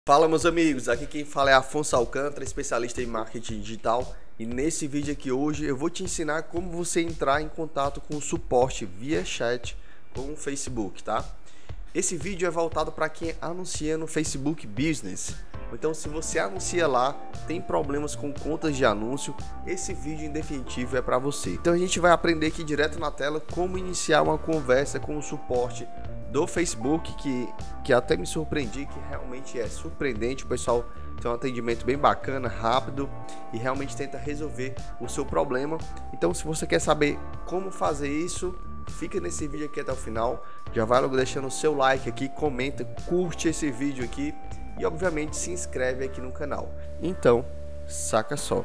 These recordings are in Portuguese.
Fala, meus amigos, aqui quem fala é Afonso Alcântara, especialista em marketing digital, e nesse vídeo aqui hoje eu vou te ensinar como você entrar em contato com o suporte via chat com o Facebook, tá? Esse vídeo é voltado para quem anuncia no Facebook Business. Então, se você anuncia lá, tem problemas com contas de anúncio, esse vídeo em definitivo é para você. Então a gente vai aprender aqui direto na tela como iniciar uma conversa com o suporte do Facebook, que até me surpreendi, que realmente é surpreendente. O pessoal tem um atendimento bem bacana, rápido e realmente tenta resolver o seu problema. Então, se você quer saber como fazer isso, fica nesse vídeo aqui até o final. Já vai logo deixando o seu like aqui, comenta, curte esse vídeo aqui e obviamente se inscreve aqui no canal. Então, saca só.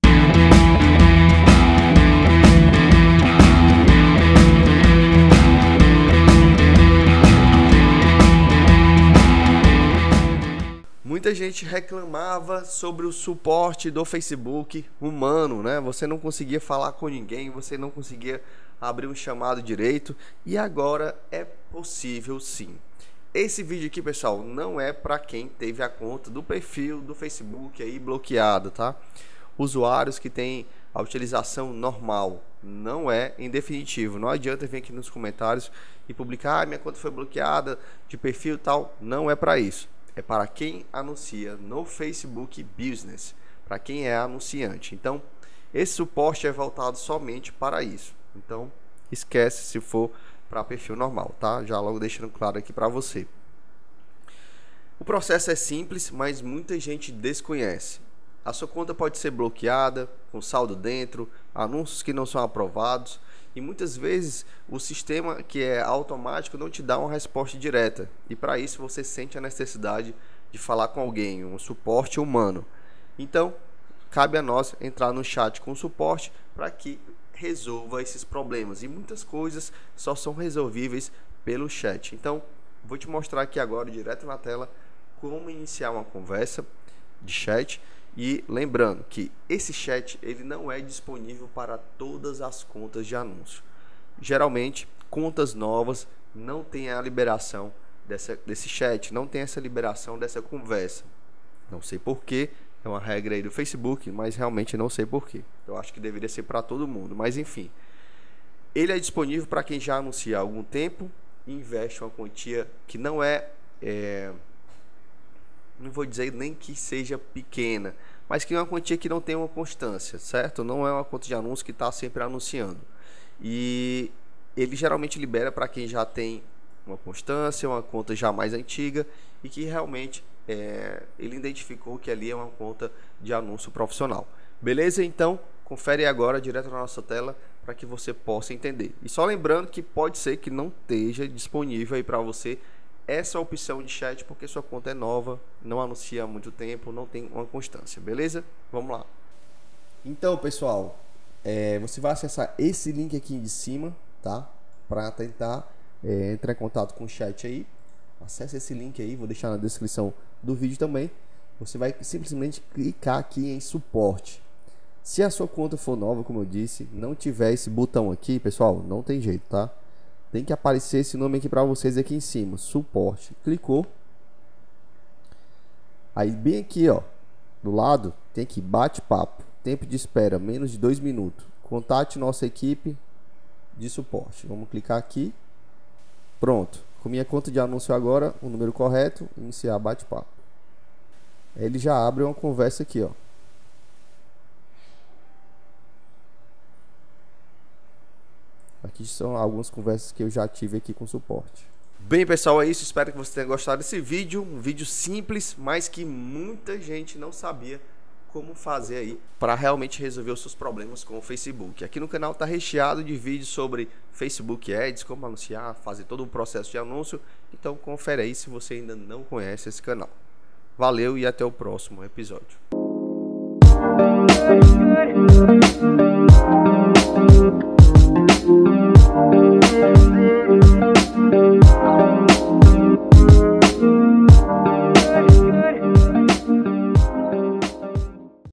Muita gente reclamava sobre o suporte do Facebook humano, né? Você não conseguia falar com ninguém, você não conseguia abrir um chamado direito, e agora é possível sim. Esse vídeo aqui, pessoal, não é para quem teve a conta do perfil do Facebook aí bloqueado, tá? Usuários que têm a utilização normal, não é em definitivo. Não adianta vir aqui nos comentários e publicar: minha conta foi bloqueada de perfil e tal. Não é para isso. É para quem anuncia no Facebook Business, para quem é anunciante. Então, esse suporte é voltado somente para isso. Então, esquece se for para perfil normal, tá? Já logo deixando claro aqui para você. O processo é simples, mas muita gente desconhece. A sua conta pode ser bloqueada, com saldo dentro, anúncios que não são aprovados, e muitas vezes o sistema, que é automático, não te dá uma resposta direta, e para isso você sente a necessidade de falar com alguém, um suporte humano. Então, cabe a nós entrar no chat com o suporte para que resolva esses problemas, e muitas coisas só são resolvíveis pelo chat. Então, vou te mostrar aqui agora, direto na tela, como iniciar uma conversa de chat. E esse que esse chat ele não é disponível para todas as contas de anúncio. Geralmente, contas novas não têm a liberação desse chat, não tem essa liberação dessa conversa. Não sei porquê, é uma regra aí do Facebook, mas realmente não sei porquê. Eu acho que deveria ser para todo mundo, mas enfim. Ele é disponível para quem já anuncia há algum tempo e investe uma quantia que não não vou dizer nem que seja pequena, mas que é uma quantia que não tem uma constância, certo? Não é uma conta de anúncio que está sempre anunciando. E ele geralmente libera para quem já tem uma constância, uma conta já mais antiga e que realmente ele identificou que ali é uma conta de anúncio profissional. Beleza? Então, confere agora direto na nossa tela para que você possa entender. E só lembrando que pode ser que não esteja disponível aí para você essa opção de chat, porque sua conta é nova, não anuncia há muito tempo, não tem uma constância, beleza? Vamos lá. Então, pessoal, você vai acessar esse link aqui de cima, tá? Para tentar entrar em contato com o chat aí. Acesse esse link aí, vou deixar na descrição do vídeo também. Você vai simplesmente clicar aqui em suporte. Se a sua conta for nova, como eu disse, não tiver esse botão aqui, pessoal, não tem jeito, tá? Tem que aparecer esse nome aqui para vocês aqui em cima, suporte. Clicou. Aí bem aqui, ó, do lado, tem aqui bate-papo, tempo de espera, menos de 2 minutos. Contate nossa equipe de suporte. Vamos clicar aqui. Pronto. Com minha conta de anúncio agora, o número correto, iniciar bate-papo. Ele já abre uma conversa aqui, ó. Aqui são algumas conversas que eu já tive aqui com o suporte. Bem, pessoal, é isso. Espero que você tenha gostado desse vídeo. Um vídeo simples, mas que muita gente não sabia como fazer aí para realmente resolver os seus problemas com o Facebook. Aqui no canal está recheado de vídeos sobre Facebook Ads, como anunciar, fazer todo o processo de anúncio. Então confere aí se você ainda não conhece esse canal. Valeu e até o próximo episódio.